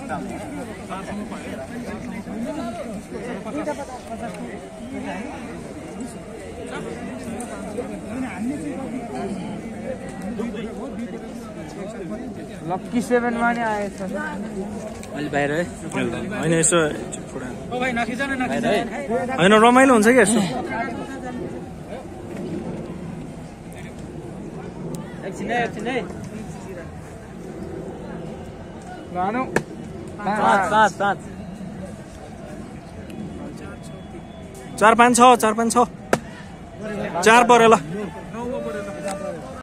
lucky 7 मा नि आएछ अलि बाहिर है हैन यसो ओ भाइ नखिजन हैन रमाइलो हुन्छ के यसो एकछिन है लानु 5 4 5 6 4 5 6 4 परे ल